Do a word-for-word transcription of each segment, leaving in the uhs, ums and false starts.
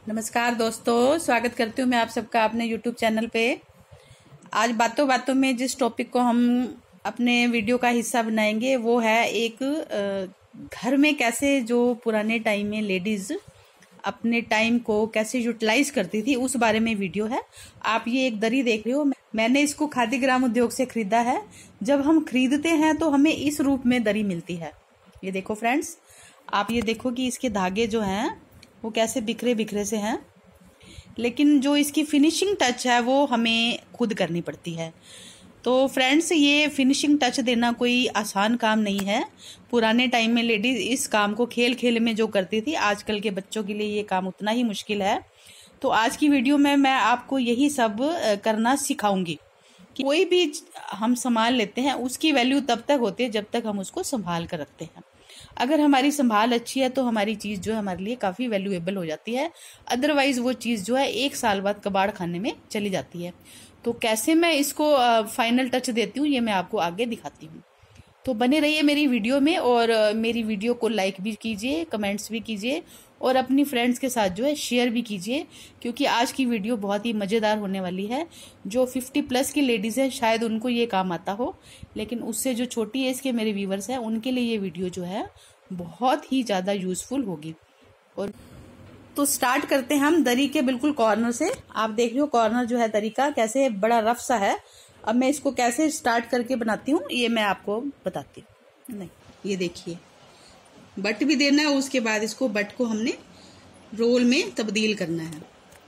नमस्कार दोस्तों, स्वागत करती हूँ मैं आप सबका अपने यूट्यूब चैनल पे। आज बातों बातों में जिस टॉपिक को हम अपने वीडियो का हिस्सा बनाएंगे वो है एक घर में कैसे जो पुराने टाइम में लेडीज अपने टाइम को कैसे यूटिलाइज करती थी उस बारे में वीडियो है। आप ये एक दरी देख रहे हो, मैंने इसको खादी ग्राम उद्योग से खरीदा है। जब हम खरीदते हैं तो हमें इस रूप में दरी मिलती है। ये देखो फ्रेंड्स, आप ये देखो कि इसके धागे जो हैं वो कैसे बिखरे बिखरे से हैं, लेकिन जो इसकी फिनिशिंग टच है वो हमें खुद करनी पड़ती है। तो फ्रेंड्स, ये फिनिशिंग टच देना कोई आसान काम नहीं है। पुराने टाइम में लेडीज इस काम को खेल खेल में जो करती थी, आजकल के बच्चों के लिए ये काम उतना ही मुश्किल है। तो आज की वीडियो में मैं आपको यही सब करना सिखाऊंगी कि कोई भी हम संभाल लेते हैं उसकी वैल्यू तब तक होती है जब तक हम उसको संभाल कर रखते हैं। अगर हमारी संभाल अच्छी है तो हमारी चीज़ जो है हमारे लिए काफ़ी वैल्यूएबल हो जाती है। अदरवाइज वो चीज़ जो है एक साल बाद कबाड़ खाने में चली जाती है। तो कैसे मैं इसको फाइनल टच देती हूँ ये मैं आपको आगे दिखाती हूँ। तो बने रहिए मेरी वीडियो में और मेरी वीडियो को लाइक भी कीजिए, कमेंट्स भी कीजिए और अपनी फ्रेंड्स के साथ जो है शेयर भी कीजिए, क्योंकि आज की वीडियो बहुत ही मज़ेदार होने वाली है। जो फिफ्टी प्लस की लेडीज़ हैं शायद उनको ये काम आता हो, लेकिन उससे जो छोटी एज के मेरे व्यूवर्स हैं उनके लिए ये वीडियो जो है बहुत ही ज़्यादा यूजफुल होगी। और तो स्टार्ट करते हैं हम दरी के बिल्कुल कॉर्नर से। आप देख रहे हो कॉर्नर जो है दरी का कैसे बड़ा रफ सा है। अब मैं इसको कैसे स्टार्ट करके बनाती हूँ ये मैं आपको बताती हूँ। नहीं, ये देखिए बट भी देना है, उसके बाद इसको बट को हमने रोल में तब्दील करना है।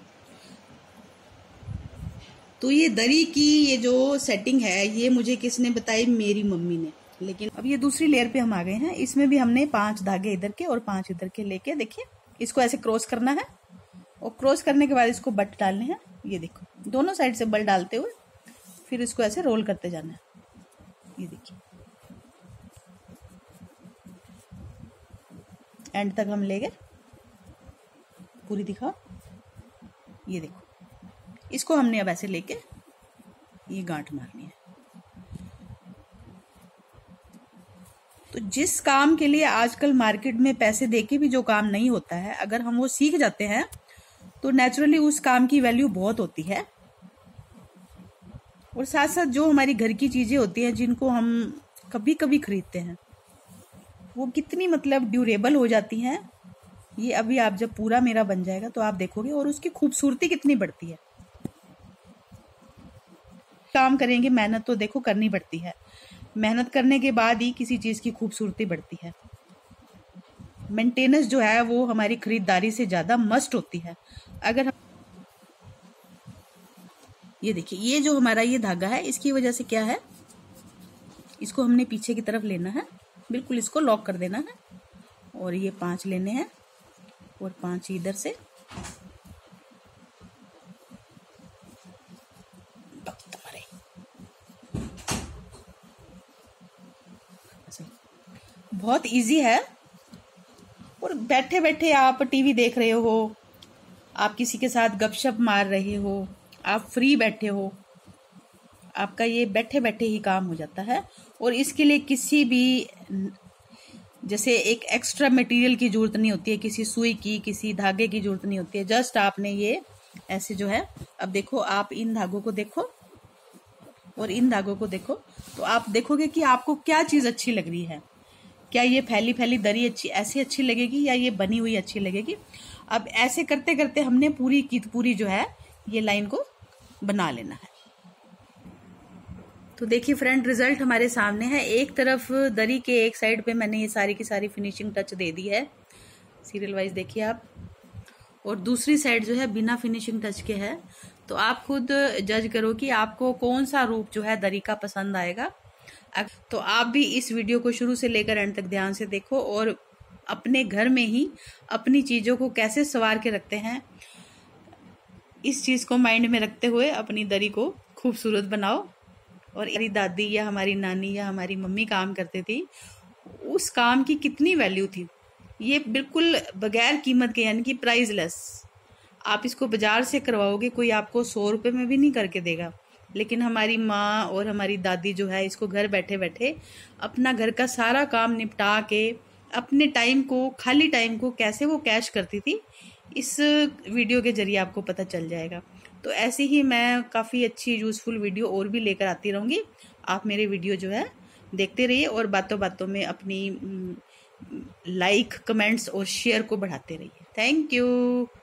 तो ये दरी की ये जो सेटिंग है ये मुझे किसने बताई? मेरी मम्मी ने। लेकिन अब ये दूसरी लेयर पे हम आ गए हैं। इसमें भी हमने पांच धागे इधर के और पांच इधर के लेके देखिए इसको ऐसे क्रॉस करना है और क्रॉस करने के बाद इसको बट डालने हैं। ये देखो दोनों साइड से बल डालते हुए फिर इसको ऐसे रोल करते जाना है। ये देखिए एंड तक हम ले गए, पूरी दिखाओ। ये देखो इसको हमने अब ऐसे लेके ये गांठ मारनी है। तो जिस काम के लिए आजकल मार्केट में पैसे देके भी जो काम नहीं होता है, अगर हम वो सीख जाते हैं तो नेचुरली उस काम की वैल्यू बहुत होती है। और साथ साथ जो हमारी घर की चीजें होती हैं जिनको हम कभी कभी खरीदते हैं वो कितनी मतलब ड्यूरेबल हो जाती हैं। ये अभी आप जब पूरा मेरा बन जाएगा तो आप देखोगे और उसकी खूबसूरती कितनी बढ़ती है। काम करेंगे, मेहनत तो देखो करनी पड़ती है। मेहनत करने के बाद ही किसी चीज की खूबसूरती बढ़ती है। मेंटेनेंस जो है वो हमारी खरीदारी से ज्यादा मस्ट होती है। अगर हम ये देखिए ये जो हमारा ये धागा है इसकी वजह से क्या है, इसको हमने पीछे की तरफ लेना है, बिल्कुल इसको लॉक कर देना है और ये पांच लेने हैं और पांच इधर से। बहुत इजी है और बैठे बैठे आप टीवी देख रहे हो, आप किसी के साथ गपशप मार रहे हो, आप फ्री बैठे हो, आपका ये बैठे बैठे ही काम हो जाता है। और इसके लिए किसी भी जैसे एक एक्स्ट्रा मटेरियल की जरूरत नहीं होती है, किसी सुई की किसी धागे की जरूरत नहीं होती है। जस्ट आपने ये ऐसे जो है, अब देखो आप इन धागों को देखो और इन धागों को देखो तो आप देखोगे कि आपको क्या चीज अच्छी लग रही है। क्या ये फैली फैली दरी अच्छी ऐसी अच्छी लगेगी या ये बनी हुई अच्छी लगेगी? अब ऐसे करते करते हमने पूरी की पूरी जो है ये लाइन को बना लेना है। तो देखिए फ्रेंड, रिजल्ट हमारे सामने है। एक तरफ दरी के एक साइड पे मैंने ये सारी की सारी फिनिशिंग टच दे दी है, सीरियल वाइज देखिए आप, और दूसरी साइड जो है बिना फिनिशिंग टच के है। तो आप खुद जज करो कि आपको कौन सा रूप जो है दरी का पसंद आएगा। तो आप भी इस वीडियो को शुरू से लेकर एंड तक ध्यान से देखो और अपने घर में ही अपनी चीजों को कैसे संवार के रखते हैं इस चीज को माइंड में रखते हुए अपनी दरी को खूबसूरत बनाओ। और हमारी दादी या हमारी नानी या हमारी मम्मी काम करते थी, उस काम की कितनी वैल्यू थी। ये बिल्कुल बगैर कीमत के, यानी कि प्राइसलेस। आप इसको बाजार से करवाओगे कोई आपको सौ रुपए में भी नहीं करके देगा, लेकिन हमारी माँ और हमारी दादी जो है इसको घर बैठे बैठे अपना घर का सारा काम निपटा के अपने टाइम को, खाली टाइम को कैसे वो कैश करती थी, इस वीडियो के ज़रिए आपको पता चल जाएगा। तो ऐसे ही मैं काफ़ी अच्छी यूज़फुल वीडियो और भी लेकर आती रहूँगी। आप मेरे वीडियो जो है देखते रहिए और बातों बातों में अपनी लाइक, कमेंट्स और शेयर को बढ़ाते रहिए। Thank you.